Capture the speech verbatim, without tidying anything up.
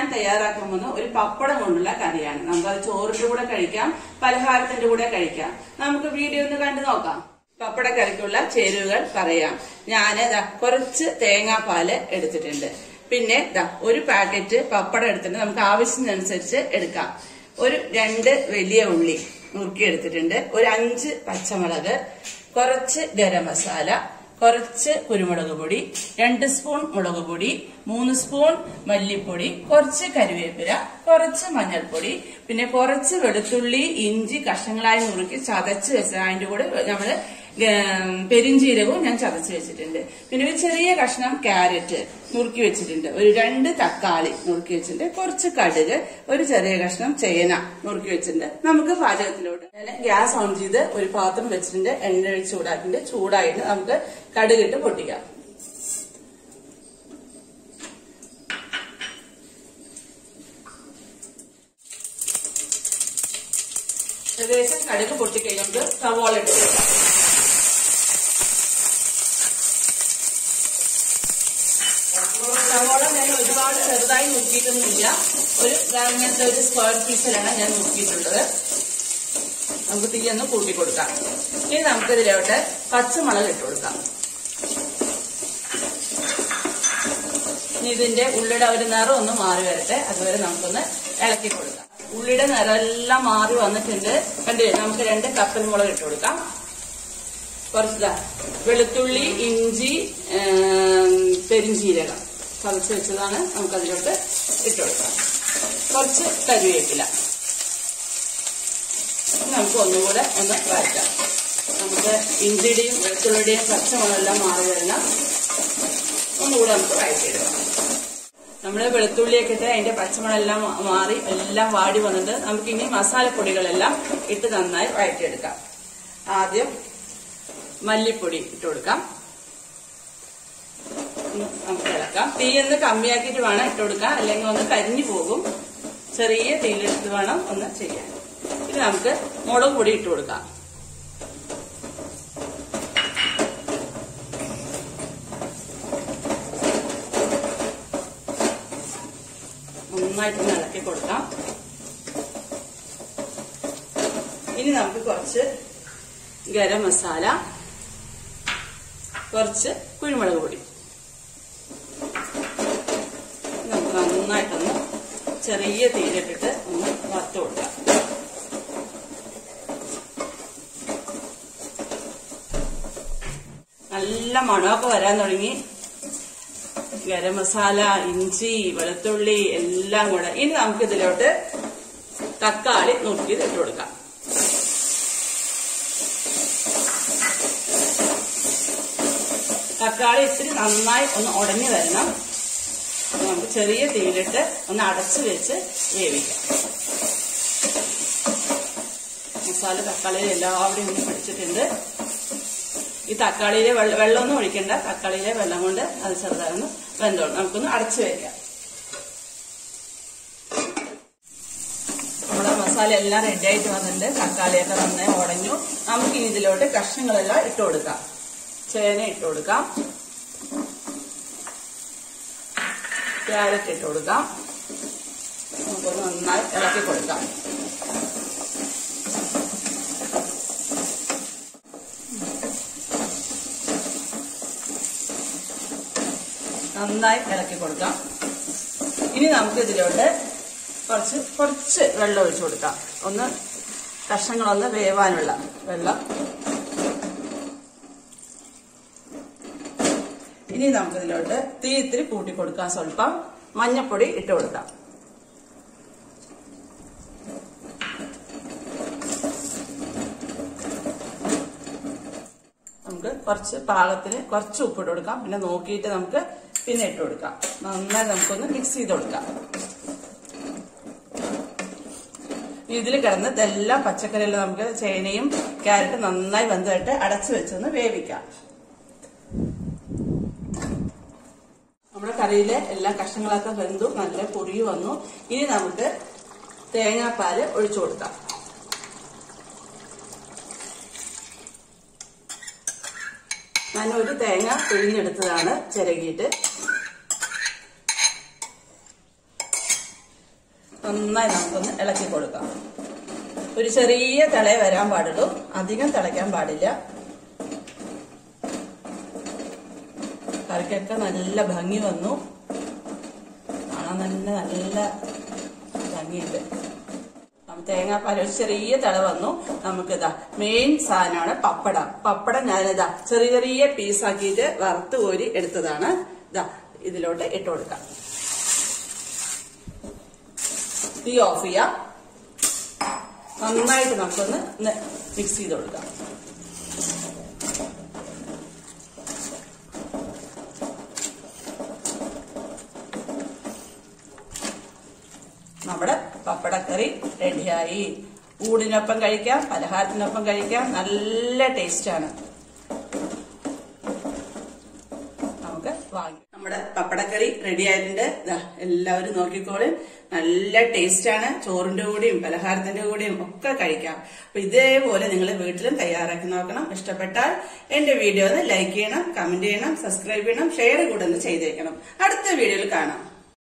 ഞാൻ തയ്യാറാക്കാൻ പോകുന്ന ഒരു പപ്പടം കൊണ്ടുള്ള കറിയാണ്. നമുക്കത് ചോറിന്റെ കൂടെ കഴിക്കാം, പലഹാരത്തിന്റെ കൂടെ കഴിക്കാം. നമുക്ക് വീഡിയോ ഒന്ന് കണ്ടു നോക്കാം. പപ്പടക്കറിക്കുള്ള ചേരുവകൾ പറയാം. ഞാന് കുറച്ച് തേങ്ങാപ്പാല് എടുത്തിട്ടുണ്ട്. പിന്നെ ഒരു പാക്കറ്റ് പപ്പടം എടുത്തിട്ട് നമുക്ക് ആവശ്യത്തിനനുസരിച്ച് എടുക്കാം. ഒരു രണ്ട് വലിയ ഉള്ളി നുറുക്കി എടുത്തിട്ടുണ്ട്. ഒരു അഞ്ച് പച്ചമുളക്, കുറച്ച് ഗരം മസാല, കുറച്ച് കുരുമുളക് പൊടി, രണ്ട് സ്പൂൺ മുളക് പൊടി, മൂന്ന് സ്പൂൺ മല്ലിപ്പൊടി, കുറച്ച് കരിവേപ്പില, കുറച്ച് മഞ്ഞൾപ്പൊടി, പിന്നെ കുറച്ച് വെളുത്തുള്ളി ഇഞ്ചി കഷ്ണങ്ങളായി നുറുക്കി ചതച്ച് വെച്ചത്. അതിന്റെ കൂടെ നമ്മള് പെരിഞ്ചീരകവും ഞാൻ ചതച്ച് വെച്ചിട്ടുണ്ട്. പിന്നെ ഒരു ചെറിയ കഷ്ണം ക്യാരറ്റ് നുറുക്കി വെച്ചിട്ടുണ്ട്. ഒരു രണ്ട് തക്കാളി നുറുക്കി വെച്ചിട്ടുണ്ട്. കുറച്ച് കടുക്, ഒരു ചെറിയ കഷ്ണം ചേന നുറുക്കി വെച്ചിട്ടുണ്ട്. നമുക്ക് പാചകത്തിലോട്ട് ഗ്യാസ് ഓൺ ചെയ്ത് ഒരു പാത്രം വെച്ചിട്ടുണ്ട്. എണ്ണ ഒഴിച്ച് ചൂടാക്കിയിട്ട് ചൂടായിട്ട് നമുക്ക് കടുകിട്ട് പൊട്ടിക്കാം. ഏകദേശം കടുക് പൊട്ടിക്കഴിഞ്ഞുകൊണ്ട് സവാള ഇട്ട് കൊടുക്കാം. സവാള ഞാൻ ഒരുപാട് ചെറുതായി നുറുക്കിയിട്ടൊന്നുമില്ല. ഒരു അങ്ങനത്തെ ഒരു സ്ക്വയർ പീസിലാണ് ഞാൻ നുറുക്കിയിട്ടുള്ളത്. നമുക്ക് തീയൊന്ന് കൂട്ടി കൊടുക്കാം. ഇനി നമുക്കിതിലോട്ട് പച്ചമുളക് ഇട്ട് കൊടുക്കാം. ഇനി ഇതിന്റെ ഉള്ളിയുടെ ഒരു നിറം ഒന്ന് മാറി വരട്ടെ. അതുവരെ നമുക്കൊന്ന് ഇളക്കി കൊടുക്കാം. ഉള്ളിയുടെ നിറം എല്ലാം മാറി വന്നിട്ടുണ്ട്. കണ്ടില്ലേ? നമുക്ക് രണ്ട് കപ്പൽ മുളക് ഇട്ട് കൊടുക്കാം. കുറച്ച് വെളുത്തുള്ളി ഇഞ്ചി പെരിഞ്ചീരകം ചതച്ച് വെച്ചതാണ്, നമുക്കതിലോട്ട് ഇട്ട് കൊടുക്കാം. കുറച്ച് കരിവേപ്പില. നമുക്ക് ഒന്നുകൂടെ ഒന്ന് വഴറ്റാം. നമുക്ക് ഇഞ്ചിയുടെയും വെളുത്തുള്ളിയുടെയും പച്ചമുളകെല്ലാം മാറി വരുന്ന ഒന്നുകൂടെ നമുക്ക് വഴറ്റിയെടുക്കാം. നമ്മുടെ വെളുത്തുള്ളിയൊക്കെ ഇട്ട് അതിന്റെ പച്ചമുളകെല്ലാം മാറി എല്ലാം വാടി വന്നിട്ട് നമുക്കിനി മസാലപ്പൊടികളെല്ലാം ഇട്ട് നന്നായി വഴറ്റിയെടുക്കാം. ആദ്യം മല്ലിപ്പൊടി ഇട്ട് കൊടുക്കാം. നമുക്ക് ഇളക്കാം. തീ ഒന്ന് കമ്മിയാക്കിയിട്ട് വേണം ഇട്ട് കൊടുക്കാം, അല്ലെങ്കിൽ ഒന്ന് കരിഞ്ഞു പോകും. ചെറിയ തീയിലെടുത്ത് വേണം ഒന്ന് ചെയ്യാൻ. ഇത് നമുക്ക് മുളക് പൊടി ഇട്ട് കൊടുക്കാം. നന്നായിട്ടൊന്ന് ഇളക്കി കൊടുക്കാം. ഇനി നമുക്ക് കുറച്ച് ഗരം മസാല, കുറച്ച് കുരുമുളക് പൊടി നമുക്ക് നന്നായിട്ടൊന്ന് ചെറിയ തീയിലിട്ടിട്ട് ഒന്ന് വറുത്ത് കൊടുക്കാം. നല്ല മണമൊക്കെ വരാൻ തുടങ്ങി. ഗരം മസാല, ഇഞ്ചി, വെളുത്തുള്ളി എല്ലാം കൂടെ. ഇനി നമുക്ക് ഇതിലോട്ട് തക്കാളി നുറുക്കിയത് ഇട്ട് കൊടുക്കാം. തക്കാളി ഇത്തിരി നന്നായി ഒന്ന് ഉടഞ്ഞു വരണം. നമുക്ക് ചെറിയ തീയിലിട്ട് ഒന്ന് അടച്ചു വെച്ച് വേവിക്കാം. മസാല തക്കാളിയിൽ എല്ലാവരും ഒന്ന് പിടിച്ചിട്ടുണ്ട്. ഈ തക്കാളിയിലെ വെള്ളം വെള്ളമൊന്നും ഒഴിക്കണ്ട. തക്കാളിയിലെ വെള്ളം കൊണ്ട് അത് ചെറുതായൊന്ന് വെന്തോളും. നമുക്കൊന്ന് അടച്ചു വെക്കാം. നമ്മുടെ മസാല എല്ലാം റെഡി ആയിട്ട് വന്നിട്ടുണ്ട്. തക്കാളിയൊക്കെ നന്നായി ഉടഞ്ഞു. നമുക്ക് ഇതിലോട്ട് കഷ്ണങ്ങളെല്ലാം ഇട്ട് കൊടുക്കാം. ചേന ഇട്ട് കൊടുക്കാം, ക്യാരറ്റ് ഇട്ട് കൊടുക്കാം. നമുക്കൊന്ന് നന്നായി ഇളക്കി കൊടുക്കാം. നന്നായി ഇളക്കി കൊടുക്കാം. ഇനി നമുക്ക് ഇതിലോട്ട് കുറച്ച് കുറച്ച് വെള്ളം ഒഴിച്ചു കൊടുക്കാം. ഒന്ന് കഷ്ണങ്ങളൊന്ന് വേവാനുള്ള വെള്ളം. ഇനി നമുക്കിതിലോട്ട് തീ ഇത്തിരി കൂട്ടി കൊടുക്കാം. സ്വല്പം മഞ്ഞപ്പൊടി ഇട്ട് കൊടുക്കാം. നമുക്ക് കുറച്ച് പാകത്തിന് കുറച്ച് ഉപ്പിട്ട് കൊടുക്കാം. പിന്നെ നോക്കിയിട്ട് നമുക്ക് പിന്നെ ഇട്ട് കൊടുക്കാം. നന്നായി നമുക്കൊന്ന് മിക്സ് ചെയ്ത് കൊടുക്കാം. ഇതിൽ കിടന്ന് ഇതെല്ലാം പച്ചക്കറിയെല്ലാം നമുക്ക് ചേനയും ക്യാരറ്റും നന്നായി വെന്തിട്ട് അടച്ചു വെച്ചൊന്ന് വേവിക്കാം. നമ്മുടെ കറിയിലെ എല്ലാ കഷ്ണങ്ങളൊക്കെ വെന്തു നല്ല പൊടിയും വന്നു. ഇനി നമുക്ക് തേങ്ങാപ്പാല് ഒഴിച്ചു കൊടുക്കാം. ഞാൻ ഒരു തേങ്ങ പിഴിഞ്ഞെടുത്തതാണ് ചിരകിയിട്ട്. നന്നായി നമുക്കൊന്ന് ഇളക്കി കൊടുക്കാം. ഒരു ചെറിയ തിള വരാൻ പാടുള്ളൂ, അധികം തിളയ്ക്കാൻ പാടില്ല. കറിക്കൊക്കെ നല്ല ഭംഗി വന്നു, കാണാൻ തന്നെ നല്ല ഭംഗിയുണ്ട്. തേങ്ങാപ്പാൽ ഒരു ചെറിയ തിള വന്നു. നമുക്കിതാ മെയിൻ സാധനമാണ് പപ്പടം. പപ്പടം ഞാനിതാ ചെറിയ ചെറിയ പീസാക്കിയിട്ട് വറുത്ത് കോരി എടുത്തതാണ്. ഇതാ ഇതിലോട്ട് ഇട്ട് കൊടുക്കാം. തീ ഓഫ് ചെയ്യാം. നന്നായിട്ട് നമുക്കൊന്ന് മിക്സ് ചെയ്ത് കൊടുക്കാം. നമ്മുടെ പപ്പടക്കറി റെഡിയായി. ഊടിനൊപ്പം കഴിക്കാം, പലഹാരത്തിനൊപ്പം കഴിക്കാം. നല്ല ടേസ്റ്റാണ്. നമുക്ക് വാങ്ങി നമ്മുടെ പപ്പടക്കറി റെഡി ആയിട്ടുണ്ട്. എല്ലാവരും നോക്കിക്കോളും. നല്ല ടേസ്റ്റാണ്. ചോറിന്റെ കൂടെയും പലഹാരത്തിന്റെ കൂടെയും ഒക്കെ കഴിക്കാം. അപ്പൊ ഇതേപോലെ നിങ്ങൾ വീട്ടിലും തയ്യാറാക്കി നോക്കണം. ഇഷ്ടപ്പെട്ടാൽ എന്റെ വീഡിയോ ഒന്ന് ലൈക്ക് ചെയ്യണം, കമന്റ് ചെയ്യണം, സബ്സ്ക്രൈബ് ചെയ്യണം, ഷെയർ കൂടെ ഒന്ന് ചെയ്തേക്കണം. അടുത്ത വീഡിയോയിൽ കാണാം.